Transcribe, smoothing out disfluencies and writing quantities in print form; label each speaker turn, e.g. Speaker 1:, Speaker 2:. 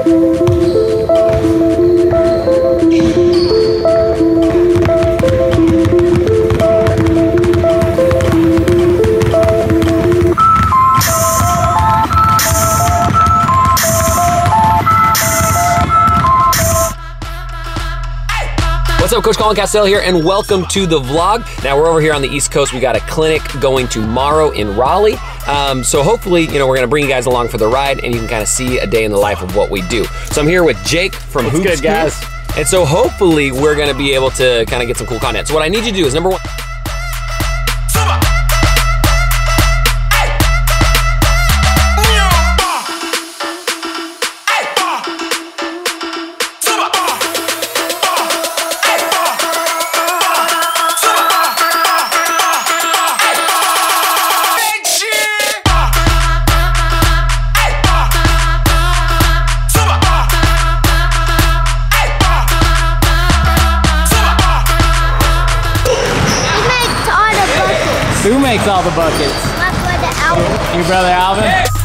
Speaker 1: What's up, Coach Colin Castell here, and welcome to the vlog. Now we're over here on the East Coast. We got a clinic going tomorrow in Raleigh. So hopefully, we're gonna bring you guys along for the ride, and you can kind of see a day in the life of what we do. So I'm here with Jake from Hoops.
Speaker 2: What's good, guys?
Speaker 1: And so hopefully we're gonna be able to kind of get some cool content. So what I need you to do is, number one,
Speaker 2: Who makes all the buckets?
Speaker 3: My brother Alvin.
Speaker 2: Your brother Alvin?